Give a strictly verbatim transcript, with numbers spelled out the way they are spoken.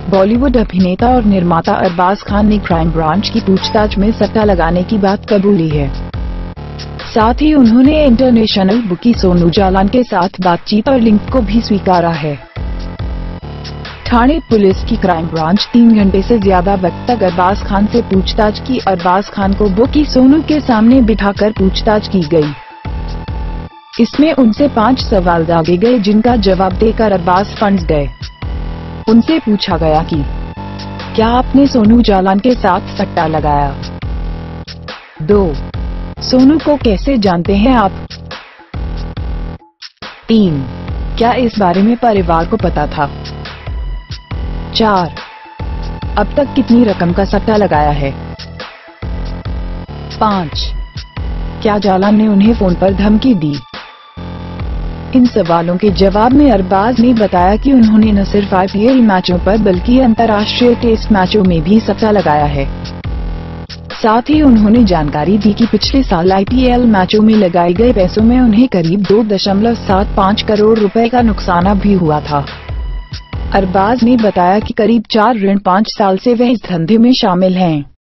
बॉलीवुड अभिनेता और निर्माता अरबाज खान ने क्राइम ब्रांच की पूछताछ में सट्टा लगाने की बात कबूली है। साथ ही उन्होंने इंटरनेशनल बुकी सोनू जालान के साथ बातचीत और लिंक को भी स्वीकारा है। ठाणे पुलिस की क्राइम ब्रांच तीन घंटे से ज्यादा वक्त तक अरबाज खान से पूछताछ की। अरबाज खान को बुकी सोनू के सामने बिठाकर पूछताछ की गई। इसमें उनसे पांच सवाल दागे गए, जिनका जवाब देकर अरबाज फंस गए। उनसे पूछा गया कि क्या आपने सोनू जालान के साथ सट्टा लगाया? दो, सोनू को कैसे जानते हैं आप? तीन, क्या इस बारे में परिवार को पता था? चार, अब तक कितनी रकम का सट्टा लगाया है? पाँच, क्या जालान ने उन्हें फोन पर धमकी दी? इन सवालों के जवाब में अरबाज ने बताया कि उन्होंने न सिर्फ आईपीएल मैचों पर बल्कि अंतर्राष्ट्रीय टेस्ट मैचों में भी सट्टा लगाया है। साथ ही उन्होंने जानकारी दी कि पिछले साल आईपीएल मैचों में लगाए गए पैसों में उन्हें करीब दो दशमलव सात पाँच करोड़ रुपए का नुकसान भी हुआ था। अरबाज ने बताया कि करीब चार ऋण पाँच साल से वह इस धंधे में शामिल हैं।